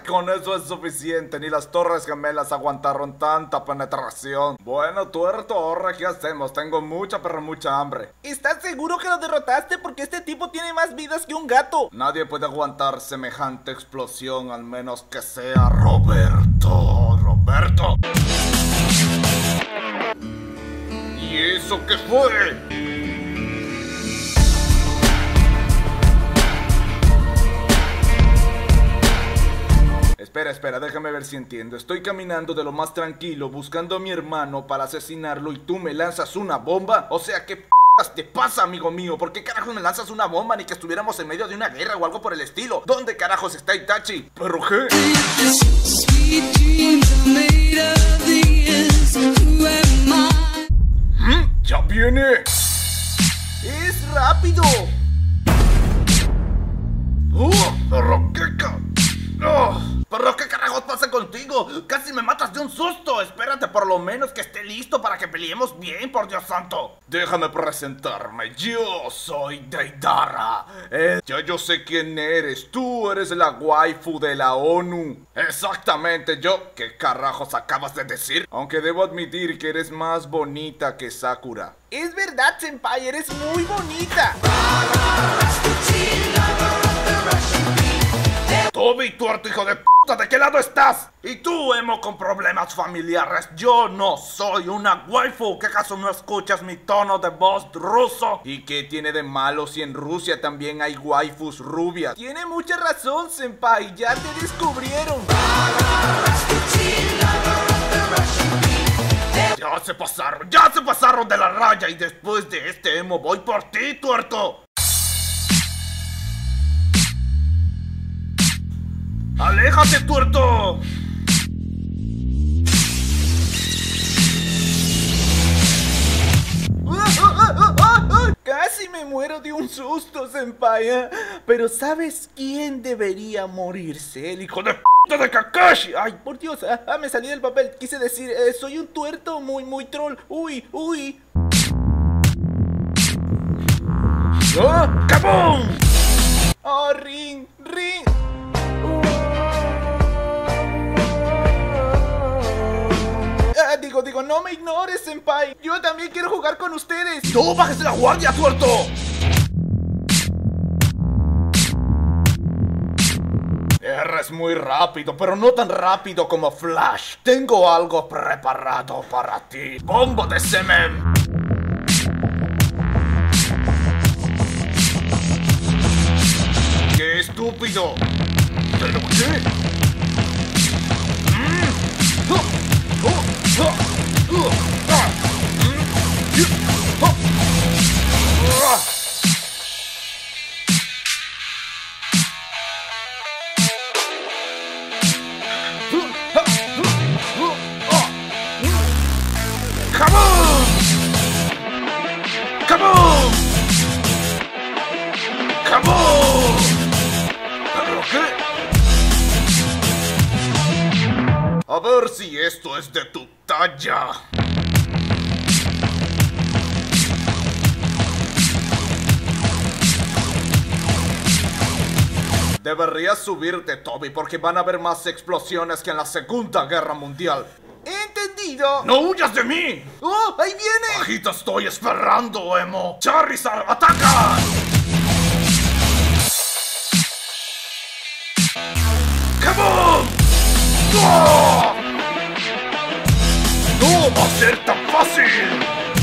con eso es suficiente. Ni las Torres Gemelas aguantaron tanta penetración. Bueno, tuerto, ahora ¿qué hacemos? Tengo mucha, pero mucha hambre. ¿Estás seguro que lo derrotaste? Porque este tipo tiene más vidas que un gato. Nadie puede aguantar semejante explosión, al menos que sea Roberto. ¡Roberto! ¿Y eso qué fue? Espera, déjame ver si entiendo. Estoy caminando de lo más tranquilo, buscando a mi hermano para asesinarlo y tú me lanzas una bomba. O sea, ¿qué p*** te pasa, amigo mío? ¿Por qué carajos me lanzas una bomba? Ni que estuviéramos en medio de una guerra o algo por el estilo. ¿Dónde carajos está Itachi? ¿Pero qué? ¡Ya viene! ¡Es rápido! ¡Pero qué carajos pasa contigo! ¡Casi me matas de un susto! Espérate por lo menos que esté listo para que peleemos bien, por Dios santo. Déjame presentarme. Yo soy Deidara. Ya yo sé quién eres. Tú eres la waifu de la ONU. Exactamente, yo. ¿Qué carajos acabas de decir? Aunque debo admitir que eres más bonita que Sakura. Es verdad, senpai, eres muy bonita. Toby, tuerto hijo de puta, ¿de qué lado estás? Y tú, emo con problemas familiares, yo no soy una waifu. ¿Qué acaso no escuchas mi tono de voz ruso? ¿Y qué tiene de malo si en Rusia también hay waifus rubias? Tiene mucha razón, senpai, ya te descubrieron. Ya se pasaron de la raya y después de este emo voy por ti, tuerto. ¡Aléjate, tuerto! Casi me muero de un susto, senpai. Pero ¿sabes quién debería morirse? El hijo ¡Hijo de p*** de Kakashi! Ay, por Dios, me salí del papel. Quise decir, soy un tuerto muy troll. Uy. ¡Kabum! Oh, Ring. Digo, no me ignores, senpai. Yo también quiero jugar con ustedes. ¡No bajes la guardia, tuerto! Eres muy rápido, pero no tan rápido como Flash. Tengo algo preparado para ti. ¡Bombo de semen! ¡Qué estúpido! ¿Pero qué? A ver si esto es de tu talla. Deberías subirte, Toby, porque van a haber más explosiones que en la Segunda Guerra Mundial. ¿Entendido? ¡No huyas de mí! ¡Oh, ahí viene! Aquí te estoy esperando, emo. ¡Charizard, ataca! ¡Kabum! ¡No! ¡No va a ser tan fácil!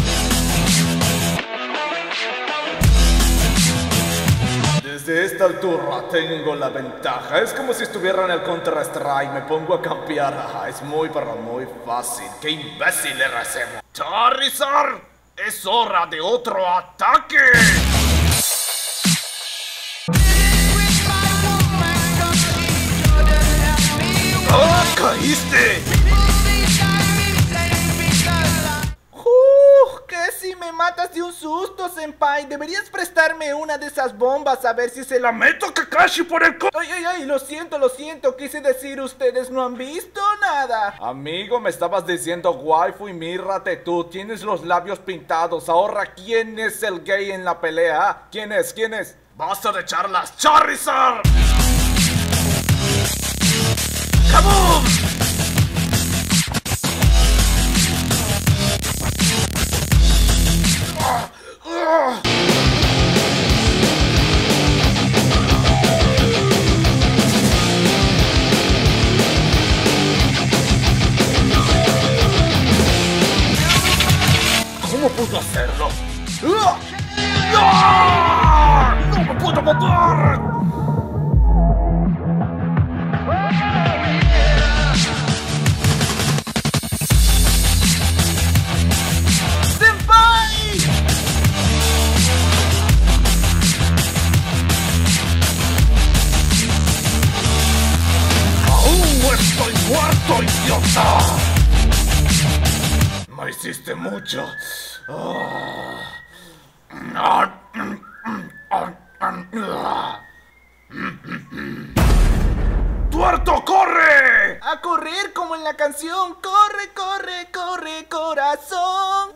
Desde esta altura tengo la ventaja. Es como si estuviera en el Counter-Strike. Me pongo a campear. Es muy, pero muy fácil. ¡Qué imbécil eres, emo! ¡Charizard! ¡Es hora de otro ataque! ¡Ah! ¡Caíste! Casi me matas de un susto, senpai. Deberías prestarme una de esas bombas a ver si se la meto a Kakashi por el co... Ay, lo siento. Quise decir, ustedes no han visto nada. Amigo, me estabas diciendo waifu y mírate tú. Tienes los labios pintados. Ahora, ¿quién es el gay en la pelea? ¿Quién es? Basta de charlas. ¡Charizard! ¡Kaboom! ¿Cómo pudo hacerlo? ¡No me puedo mover! ¡Senpai! ¡Aún no estoy muerto, idiota! Me hiciste mucho. ¡Tuerto, corre! A correr como en la canción. Corre, corre, corre, corazón.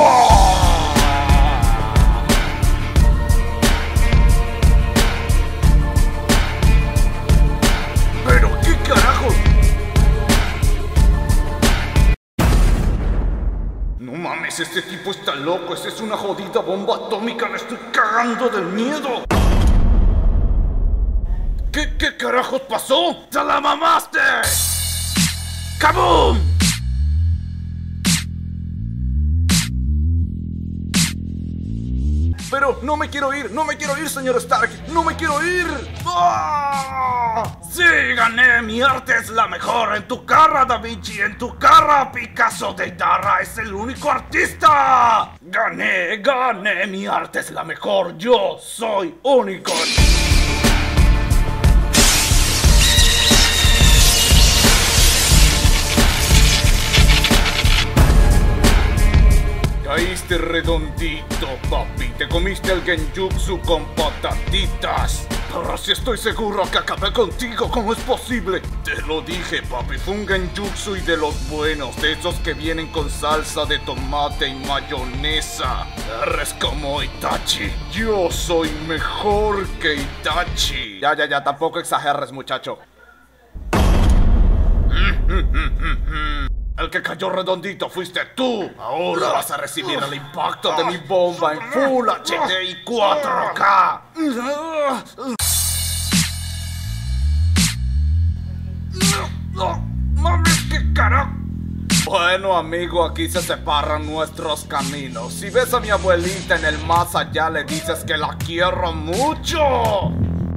¿Pero qué carajo? No mames, este tipo está loco. Esa es una jodida bomba atómica. Me estoy cagando del miedo. ¿Qué carajos pasó? ¡Te la mamaste! ¡Kaboom! Pero no me quiero ir, señor Stark. No me quiero ir. ¡Ah! ¡Sí, gané! Mi arte es la mejor. En tu cara, Da Vinci. En tu cara, Picasso. Deidara es el único artista. Gané. Mi arte es la mejor. Yo soy único. Caíste redondito, papi. Te comiste el genjutsu con patatitas. Pero si estoy seguro que acabé contigo, ¿cómo es posible? Te lo dije, papi. Fue un genjutsu y de los buenos. De esos que vienen con salsa de tomate y mayonesa. Eres como Itachi. Yo soy mejor que Itachi. Ya. Tampoco exageres, muchacho. El que cayó redondito fuiste tú. Ahora vas a recibir el impacto de mi bomba en Full HD y 4K. ¡Mames, qué carajo! Bueno, amigo, aquí se separan nuestros caminos. Si ves a mi abuelita en el más allá, le dices que la quiero mucho.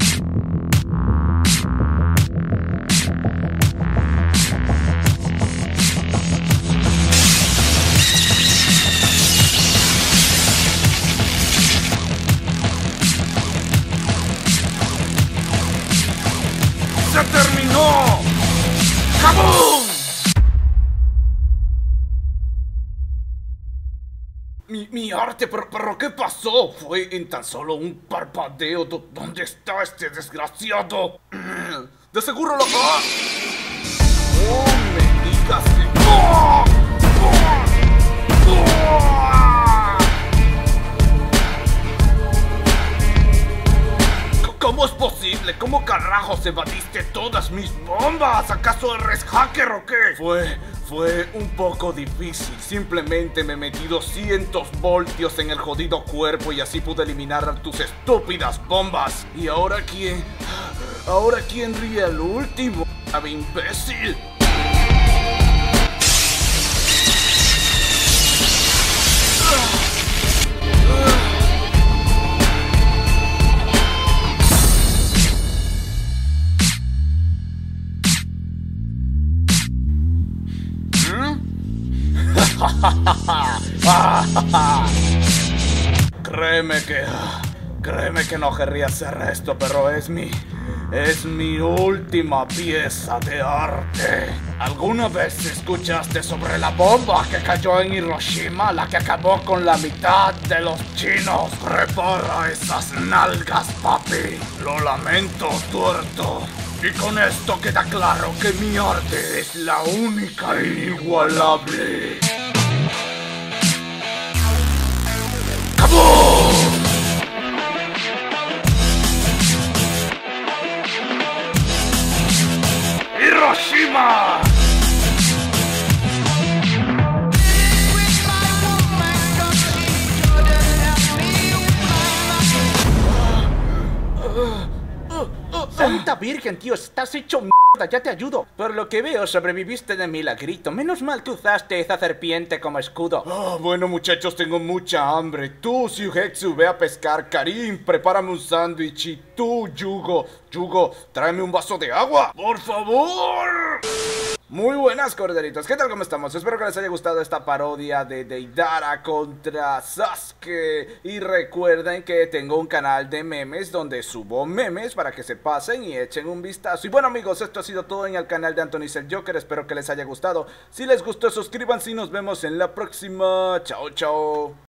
¡Se terminó! ¡Kaboom! Mi arte, pero ¿qué pasó? Fue en tan solo un parpadeo. ¿Dónde está este desgraciado? De seguro lo... ¡Ah! ¡Oh, me digas que... ¡Oh! ¡Oh! ¡Oh! ¿Cómo es posible? ¿Cómo carajos evadiste todas mis bombas? ¿Acaso eres hacker o qué? Fue un poco difícil. Simplemente me metí 200 voltios en el jodido cuerpo y así pude eliminar tus estúpidas bombas. ¿Y ahora quién? ¿Ahora quién ríe al último? ¡Ave imbécil! Créeme que no querría hacer esto, pero es mi última pieza de arte. ¿Alguna vez escuchaste sobre la bomba que cayó en Hiroshima, la que acabó con la mitad de los chinos? Repara esas nalgas, papi. Lo lamento, tuerto. Y con esto queda claro que mi arte es la única e inigualable. ¡Kaboom! Hiroshima. próxima. Santa Virgen, tío, estás hecho mierda, ya te ayudo. Por lo que veo, sobreviviste de milagrito. Menos mal que usaste esa serpiente como escudo. Bueno, muchachos, tengo mucha hambre. Tú, Siuhexu, ve a pescar. Karim, prepárame un sándwich. Y tú, Yugo, tráeme un vaso de agua. ¡Por favor! Muy buenas, corderitos, ¿qué tal? ¿Cómo estamos? Espero que les haya gustado esta parodia de Deidara contra Sasuke. Y recuerden que tengo un canal de memes donde subo memes para que se pasen y echen un vistazo. Y bueno, amigos, esto ha sido todo en el canal de Anthony's el Joker. Espero que les haya gustado. Si les gustó, suscríbanse y nos vemos en la próxima. Chao, chao.